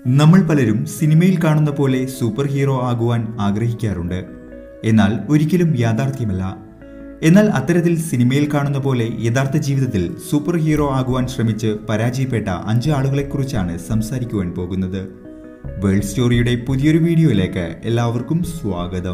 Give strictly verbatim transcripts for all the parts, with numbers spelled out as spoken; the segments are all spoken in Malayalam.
നമ്മൾ പലരും സിനിമയിൽ കാണുന്ന പോലെ സൂപ്പർ ഹീറോ ആകുവാൻ ആഗ്രഹിക്കാറുണ്ട്. എന്നാൽ ഒരിക്കലും യാഥാർത്ഥ്യമല്ല. എന്നാൽ അത്തരത്തിൽ സിനിമയിൽ കാണുന്ന പോലെ യഥാർത്ഥ ജീവിതത്തിൽ സൂപ്പർ ഹീറോ ആകുവാൻ ശ്രമിച്ച് പരാജയപ്പെട്ട അഞ്ച് ആളുകളെക്കുറിച്ചാണ് സംസാരിക്കുവാൻ പോകുന്നത്. വേൾഡ് സ്റ്റോറിയുടെ പുതിയൊരു വീഡിയോയിലേക്ക് എല്ലാവർക്കും സ്വാഗതം.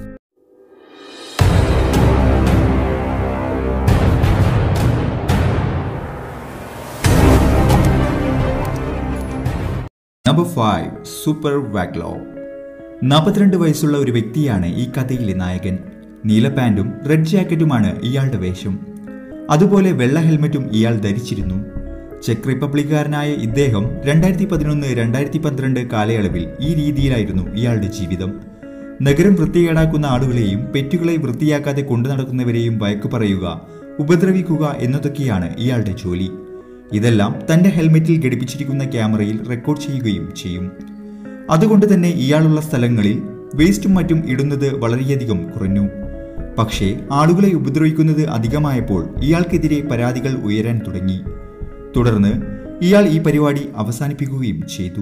നമ്പർ ഫൈവ്, സൂപ്പർ വാഗ്ലോ. നാൽപ്പത്തിരണ്ട് വയസ്സുള്ള ഒരു വ്യക്തിയാണ് ഈ കഥയിലെ നായകൻ. നീല പാൻറ്റും റെഡ് ജാക്കറ്റുമാണ് ഇയാളുടെ വേഷം. അതുപോലെ വെള്ള ഹെൽമറ്റും ഇയാൾ ധരിച്ചിരുന്നു. ചെക്ക് റിപ്പബ്ലിക്കാരനായ ഇദ്ദേഹം രണ്ടായിരത്തി പതിനൊന്ന് രണ്ടായിരത്തി പന്ത്രണ്ട് കാലയളവിൽ ഈ രീതിയിലായിരുന്നു ഇയാളുടെ ജീവിതം. നഗരം വൃത്തികേടാക്കുന്ന ആളുകളെയും പെറ്റുകളെ വൃത്തിയാക്കാതെ കൊണ്ടു നടക്കുന്നവരെയും വഴക്കു പറയുക, ഉപദ്രവിക്കുക എന്നതൊക്കെയാണ് ഇയാളുടെ ജോലി. ഇതെല്ലാം തന്റെ ഹെൽമെറ്റിൽ ഘടിപ്പിച്ചിരിക്കുന്ന ക്യാമറയിൽ റെക്കോർഡ് ചെയ്യുകയും ചെയ്യും. അതുകൊണ്ട് തന്നെ ഇയാളുള്ള സ്ഥലങ്ങളിൽ വേസ്റ്റും മറ്റും ഇടുന്നത് വളരെയധികം കുറഞ്ഞു. പക്ഷേ ആളുകളെ ഉപദ്രവിക്കുന്നത് അധികമായപ്പോൾ ഇയാൾക്കെതിരെ പരാതികൾ ഉയരാൻ തുടങ്ങി. തുടർന്ന് ഇയാൾ ഈ പരിപാടി അവസാനിപ്പിക്കുകയും ചെയ്തു.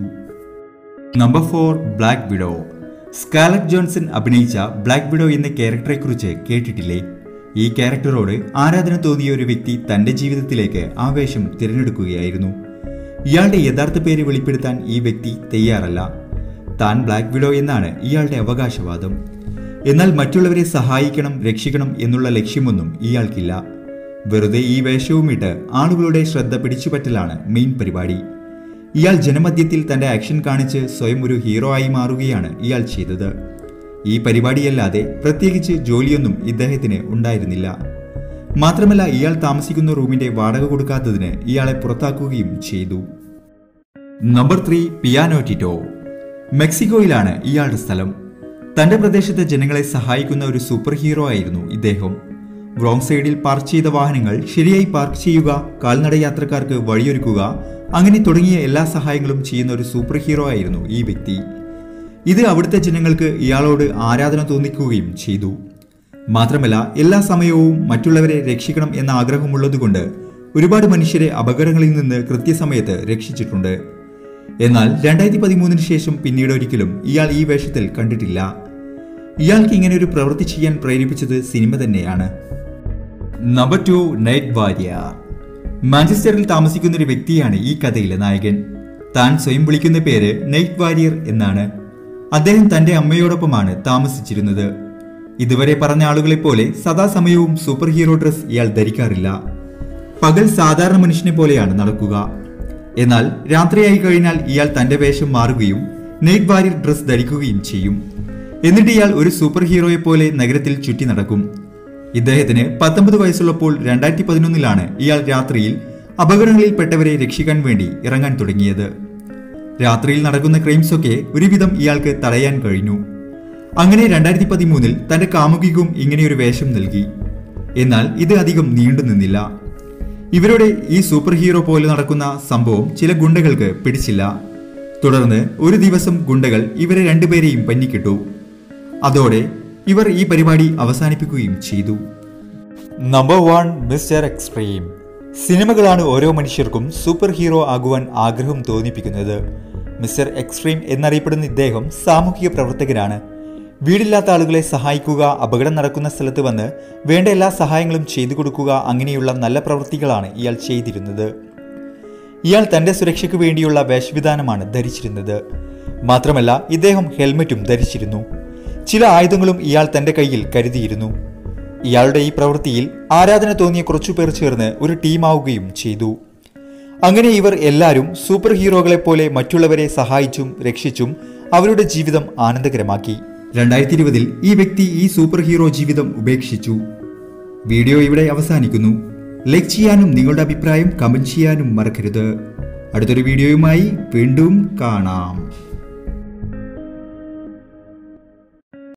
Number four, black widow. Scarlett Johansson അഭിനയിച്ച ബ്ലാക്ക് വിഡോ എന്ന ക്യാരക്ടറെ കുറിച്ച് കേട്ടിട്ടില്ലേ? ഈ ക്യാരക്ടറോട് ആരാധന തോന്നിയ ഒരു വ്യക്തി തന്റെ ജീവിതത്തിലേക്ക് ആ വേഷം തിരഞ്ഞെടുക്കുകയായിരുന്നു. ഇയാളുടെ യഥാർത്ഥ പേര് വെളിപ്പെടുത്താൻ ഈ വ്യക്തി തയ്യാറല്ല. താൻ ബ്ലാക്ക് വിഡോ എന്നാണ് ഇയാളുടെ അവകാശവാദം. എന്നാൽ മറ്റുള്ളവരെ സഹായിക്കണം, രക്ഷിക്കണം എന്നുള്ള ലക്ഷ്യമൊന്നും ഇയാൾക്കില്ല. വെറുതെ ഈ വേഷവുമിട്ട് ആളുകളുടെ ശ്രദ്ധ പിടിച്ചുപറ്റലാണ് മെയിൻ പരിപാടി. ഇയാൾ ജനമധ്യത്തിൽ തന്റെ ആക്ഷൻ കാണിച്ച് സ്വയം ഒരു ഹീറോ ആയി മാറുകയാണ് ഇയാൾ ചെയ്തത്. ഈ പരിപാടിയല്ലാതെ പ്രത്യേകിച്ച് ജോലിയൊന്നും ഇദ്ദേഹത്തിന് ഉണ്ടായിരുന്നില്ല. മാത്രമല്ല ഇയാൾ താമസിക്കുന്ന റൂമിന്റെ വാടക കൊടുക്കാത്തതിന് ഇയാളെ പുറത്താക്കുകയും ചെയ്തു. Number three, piano Tito. മെക്സിക്കോയിലാണ് ഇയാളുടെ സ്ഥലം. തന്റെ പ്രദേശത്തെ ജനങ്ങളെ സഹായിക്കുന്ന ഒരു സൂപ്പർ ഹീറോ ആയിരുന്നു ഇദ്ദേഹം. റോങ് സൈഡിൽ പാർക്ക് ചെയ്ത വാഹനങ്ങൾ ശരിയായി പാർക്ക് ചെയ്യുക, കാൽനട യാത്രക്കാർക്ക് വഴിയൊരുക്കുക, അങ്ങനെ തുടങ്ങിയ എല്ലാ സഹായങ്ങളും ചെയ്യുന്ന ഒരു സൂപ്പർ ഹീറോ ആയിരുന്നു ഈ വ്യക്തി. ഇത് അവിടുത്തെ ജനങ്ങൾക്ക് ഇയാളോട് ആരാധന തോന്നിക്കുകയും ചെയ്തു. മാത്രമല്ല എല്ലാ സമയവും മറ്റുള്ളവരെ രക്ഷിക്കണം എന്ന ആഗ്രഹമുള്ളതുകൊണ്ട് ഒരുപാട് മനുഷ്യരെ അപകടങ്ങളിൽ നിന്ന് കൃത്യസമയത്ത് രക്ഷിച്ചിട്ടുണ്ട്. എന്നാൽ രണ്ടായിരത്തി പതിമൂന്നിന് ശേഷം പിന്നീട് ഒരിക്കലും ഇയാൾ ഈ വേഷത്തിൽ കണ്ടിട്ടില്ല. ഇയാൾക്ക് ഇങ്ങനെ ഒരു പ്രവൃത്തി ചെയ്യാൻ പ്രേരിപ്പിച്ചത് സിനിമ തന്നെയാണ്. Number two, night warrior. മാഞ്ചസ്റ്ററിൽ താമസിക്കുന്ന ഒരു വ്യക്തിയാണ് ഈ കഥയിലെ നായകൻ. താൻ സ്വയം വിളിക്കുന്ന പേര് നൈറ്റ് വാരിയർ എന്നാണ്. അദ്ദേഹം തന്റെ അമ്മയോടൊപ്പമാണ് താമസിച്ചിരുന്നത്. ഇതുവരെ പറഞ്ഞ ആളുകളെ പോലെ സദാസമയവും സൂപ്പർ ഹീറോ ഡ്രസ് ഇയാൾ ധരിക്കാറില്ല. പകൽ സാധാരണ മനുഷ്യനെ പോലെയാണ് നടക്കുക. എന്നാൽ രാത്രിയായി കഴിഞ്ഞാൽ ഇയാൾ തന്റെ വേഷം മാറുകയും നൈറ്റ് വാരിയർ ഡ്രസ് ധരിക്കുകയും ചെയ്യും. എന്നിട്ട് ഇയാൾ ഒരു സൂപ്പർ ഹീറോയെ പോലെ നഗരത്തിൽ ചുറ്റി നടക്കും. ഇദ്ദേഹത്തിന് പത്തൊമ്പത് വയസ്സുള്ളപ്പോൾ രണ്ടായിരത്തി പതിനൊന്നിലാണ് ഇയാൾ രാത്രിയിൽ അപകടങ്ങളിൽപ്പെട്ടവരെ രക്ഷിക്കാൻ വേണ്ടി ഇറങ്ങാൻ തുടങ്ങിയത്. രാത്രിയിൽ നടക്കുന്ന ക്രൈംസ് ഒക്കെ ഒരുവിധം ഇയാൾക്ക് തടയാൻ കഴിഞ്ഞു. അങ്ങനെ രണ്ടായിരത്തി പതിമൂന്നിൽ തന്റെ കാമുകിക്കും ഇങ്ങനെയൊരു വേഷം നൽകി. എന്നാൽ ഇത് അധികം നീണ്ടു നിന്നില്ല. ഇവരുടെ ഈ സൂപ്പർ ഹീറോ പോലെ നടക്കുന്ന സംഭവം ചില ഗുണ്ടകൾക്ക് പിടിച്ചില്ല. തുടർന്ന് ഒരു ദിവസം ഗുണ്ടകൾ ഇവരെ രണ്ടുപേരെയും പഞ്ഞിക്കിട്ടു. അതോടെ ഇവർ ഈ പരിപാടി അവസാനിപ്പിക്കുകയും ചെയ്തു. Number one, mister extreme. സിനിമകളാണ് ഓരോ മനുഷ്യർക്കും സൂപ്പർ ഹീറോ ആകുവാൻ ആഗ്രഹം തോന്നിപ്പിക്കുന്നത്. മിസ്റ്റർ എക്സ്ട്രീം എന്നറിയപ്പെടുന്ന ഇദ്ദേഹം സാമൂഹിക പ്രവർത്തകനാണ്. വീടില്ലാത്ത ആളുകളെ സഹായിക്കുക, അപകടം നടക്കുന്ന സ്ഥലത്ത് വന്ന് വേണ്ട എല്ലാ സഹായങ്ങളും ചെയ്തു കൊടുക്കുക, അങ്ങനെയുള്ള നല്ല പ്രവൃത്തികളാണ് ഇയാൾ ചെയ്തിരുന്നത്. ഇയാൾ തന്റെ സുരക്ഷയ്ക്ക് വേണ്ടിയുള്ള വേഷവിധാനമാണ് ധരിച്ചിരുന്നത്. മാത്രമല്ല ഇദ്ദേഹം ഹെൽമറ്റും ധരിച്ചിരുന്നു. ചില ആയുധങ്ങളും ഇയാൾ തന്റെ കയ്യിൽ കരുതിയിരുന്നു. ഇയാളുടെ ഈ പ്രവൃത്തിയിൽ ആരാധന തോന്നിയ കുറച്ചുപേർ ചേർന്ന് ഒരു ടീമാവുകയും ചെയ്തു. അങ്ങനെ ഇവർ എല്ലാവരും സൂപ്പർ ഹീറോകളെ പോലെ മറ്റുള്ളവരെ സഹായിച്ചും രക്ഷിച്ചും അവരുടെ ജീവിതം ആനന്ദകരമാക്കി. രണ്ടായിരത്തി ഇരുപതിൽ ഈ വ്യക്തി ഈ സൂപ്പർ ഹീറോ ജീവിതം ഉപേക്ഷിച്ചു. വീഡിയോ ഇവിടെ അവസാനിക്കുന്നു. ലൈക്ക് ചെയ്യാനും നിങ്ങളുടെ അഭിപ്രായം കമന്റ് ചെയ്യാനും മറക്കരുത്. അടുത്തൊരു വീഡിയോയുമായി വീണ്ടും കാണാം.